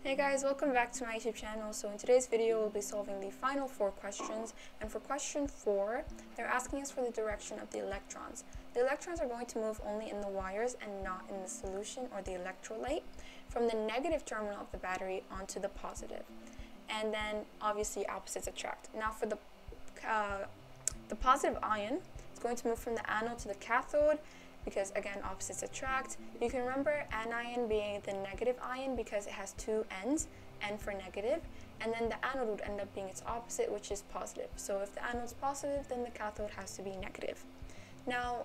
Hey guys, welcome back to my YouTube channel. So in today's video, we'll be solving the final 4 questions. And for question 4, they're asking us for the direction of the electrons. The electrons are going to move only in the wires and not in the solution or the electrolyte from the negative terminal of the battery onto the positive. And then obviously opposites attract. Now for the positive ion, it's going to move from the anode to the cathode, because again opposites attract. You can remember anion being the negative ion because it has 2 ends, N for negative, and then the anode would end up being its opposite, which is positive. So if the anode's positive, then the cathode has to be negative. Now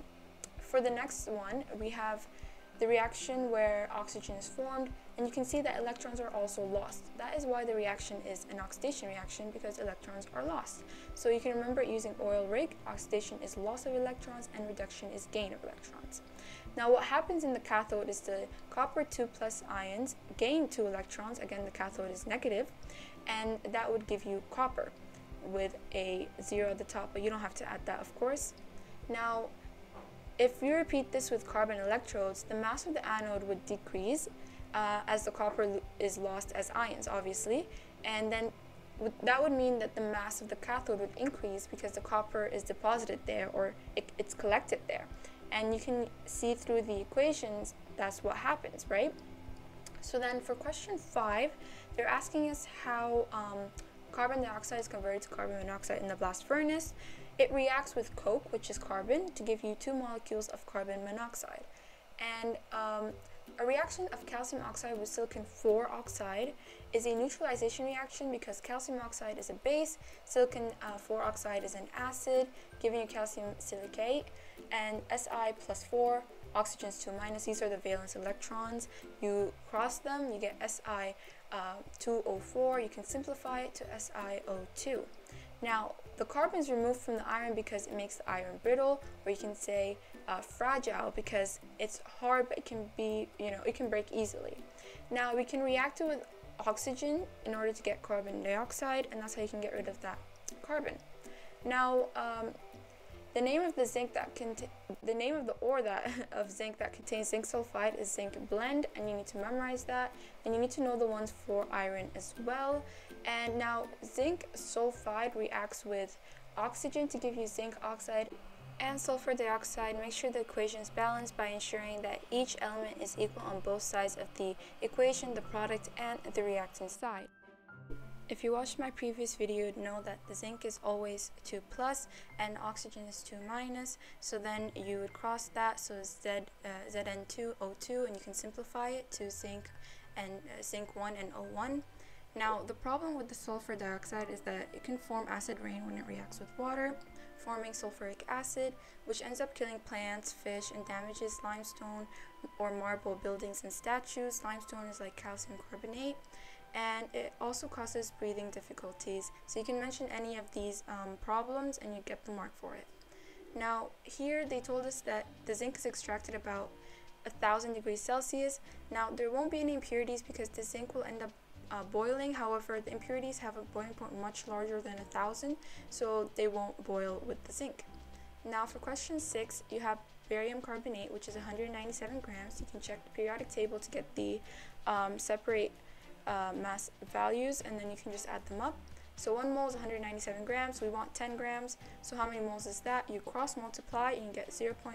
for the next one, we have the reaction where oxygen is formed, and you can see that electrons are also lost. That is why the reaction is an oxidation reaction, because electrons are lost. So you can remember using oil rig, oxidation is loss of electrons and reduction is gain of electrons. Now what happens in the cathode is the copper 2+ ions gain 2 electrons, again the cathode is negative, and that would give you copper with a 0 at the top, but you don't have to add that, of course. Now if you repeat this with carbon electrodes, the mass of the anode would decrease as the copper is lost as ions, obviously, and then that would mean that the mass of the cathode would increase because the copper is deposited there, or it's collected there. And you can see through the equations that's what happens, right? So then for question 5, they're asking us how carbon dioxide is converted to carbon monoxide in the blast furnace. It reacts with coke, which is carbon, to give you 2 molecules of carbon monoxide. And a reaction of calcium oxide with silicon 4 oxide is a neutralization reaction because calcium oxide is a base, silicon 4 oxide is an acid, giving you calcium silicate, and Si+4, oxygens 2-. These are the valence electrons. You cross them, you get Si2O4. You can simplify it to SiO2. Now, the carbon is removed from the iron because it makes the iron brittle, or you can say fragile because it's hard, but it can be, it can break easily. Now, we can react it with oxygen in order to get carbon dioxide, and that's how you can get rid of that carbon. Now, the name of the ore of zinc that contains zinc sulfide is zinc blende, and you need to memorize that, and you need to know the ones for iron as well. And now zinc sulfide reacts with oxygen to give you zinc oxide and sulfur dioxide. Make sure the equation is balanced by ensuring that each element is equal on both sides of the equation, the product and the reactant side. If you watched my previous video, you'd know that the zinc is always 2+ and oxygen is 2-, so then you would cross that, so Zn2O2, and you can simplify it to zinc 1 and O1. Now, the problem with the sulfur dioxide is that it can form acid rain when it reacts with water, forming sulfuric acid, which ends up killing plants, fish, and damages limestone or marble buildings and statues. Limestone is like calcium carbonate, and it also causes breathing difficulties. So you can mention any of these problems and you get the mark for it. Now, here they told us that the zinc is extracted about 1,000 degrees Celsius. Now, there won't be any impurities because the zinc will end up boiling. However, the impurities have a boiling point much larger than 1,000, so they won't boil with the zinc. Now for question 6, you have barium carbonate, which is 197 grams. You can check the periodic table to get the separate mass values, and then you can just add them up. So 1 mole is 197 grams, so we want 10 grams. So how many moles is that? You cross multiply and you get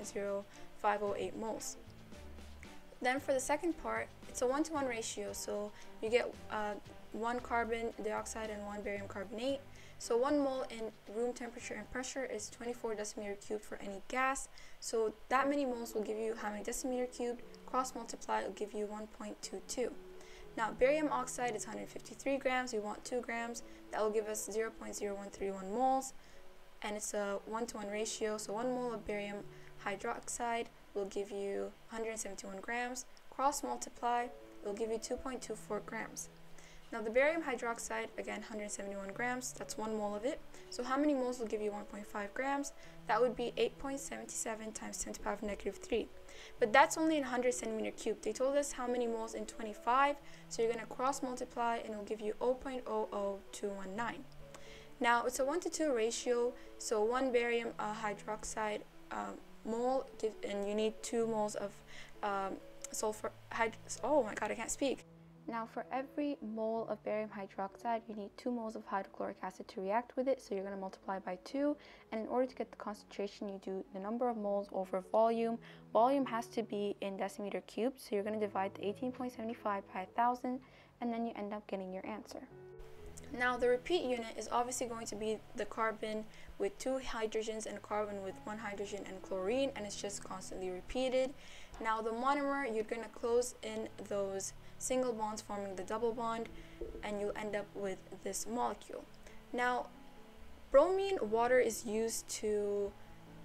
0.0508 moles. Then for the second part, it's a 1-to-1 ratio, so you get 1 carbon dioxide and 1 barium carbonate. So 1 mole in room temperature and pressure is 24 decimeter cubed for any gas. So that many moles will give you how many decimeter cubed? Cross multiply will give you 1.22. Now barium oxide is 153 grams, we want 2 grams. That will give us 0.0131 moles, and it's a 1-to-1 ratio, so 1 mole of barium hydroxide will give you 171 grams. Cross multiply will give you 2.24 grams. Now the barium hydroxide, again 171 grams, that's 1 mole of it. So how many moles will give you 1.5 grams? That would be 8.77 times 10 to the power of -3. But that's only in 100 centimeter cubed. They told us how many moles in 25, so you're going to cross multiply and it will give you 0.00219. Now it's a 1-to-2 ratio, so 1 barium hydroxide mole, and you need 2 moles of sulfur oh my god, I can't speak. Now for every mole of barium hydroxide, you need 2 moles of hydrochloric acid to react with it, so you're going to multiply by 2, and in order to get the concentration, you do the number of moles over volume. Volume has to be in decimeter cubed, so you're going to divide the 18.75 by 1,000, and then you end up getting your answer. Now the repeat unit is obviously going to be the carbon with 2 hydrogens and a carbon with 1 hydrogen and chlorine, and it's just constantly repeated. Now the monomer, you're going to close in those single bonds forming the double bond, and you'll end up with this molecule. Now bromine water is used to,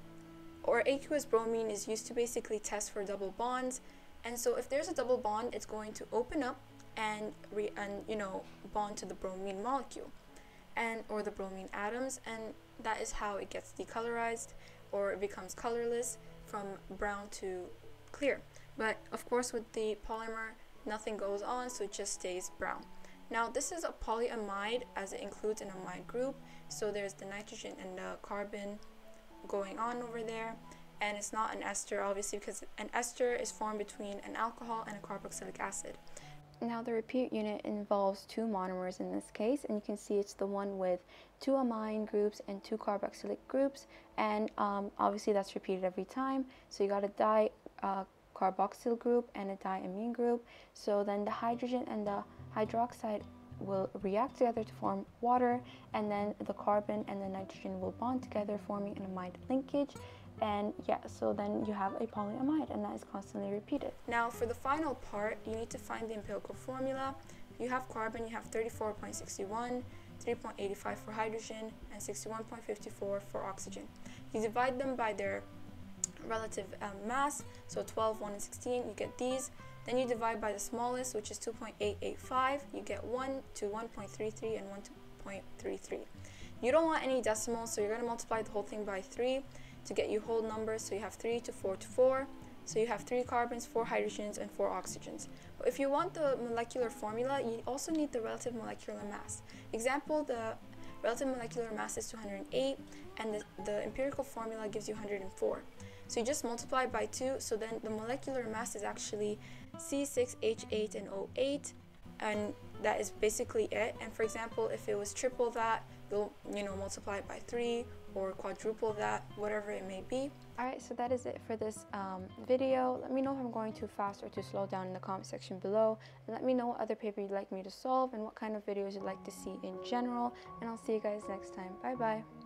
or aqueous bromine is used to basically test for double bonds, and so if there's a double bond, it's going to open up and bond to the bromine molecule or the bromine atoms, and that is how it gets decolorized, or it becomes colorless from brown to clear. But of course with the polymer, nothing goes on, so it just stays brown. Now this is a polyamide, as it includes an amide group, so there's the nitrogen and the carbon going on over there, and it's not an ester obviously, because an ester is formed between an alcohol and a carboxylic acid. Now the repeat unit involves 2 monomers in this case, and you can see it's the one with 2 amine groups and 2 carboxylic groups, and obviously that's repeated every time, so you got a carboxyl group and a diamine group. So then the hydrogen and the hydroxide will react together to form water, and then the carbon and the nitrogen will bond together, forming an amide linkage. And yeah, so then you have a polyamide, and that is constantly repeated. Now for the final part, you need to find the empirical formula. You have carbon, you have 34.61, 3.85 for hydrogen, and 61.54 for oxygen. You divide them by their relative mass, so 12, 1, and 16, you get these. Then you divide by the smallest, which is 2.885, you get 1 to 1.33 and 1 to 0.33. You don't want any decimals, so you're going to multiply the whole thing by 3 to get you whole numbers, so you have 3 to 4 to 4. So you have 3 carbons, 4 hydrogens, and 4 oxygens. But if you want the molecular formula, you also need the relative molecular mass. Example, the relative molecular mass is 208, and the empirical formula gives you 104. So you just multiply by 2, so then the molecular mass is actually C6H8 and O8, and that is basically it. And for example, if it was triple that, you'll multiply it by 3, or quadruple that, whatever it may be. Alright, so that is it for this video. Let me know if I'm going too fast or too slow down in the comment section below, and let me know what other paper you'd like me to solve and what kind of videos you'd like to see in general, and I'll see you guys next time. Bye bye.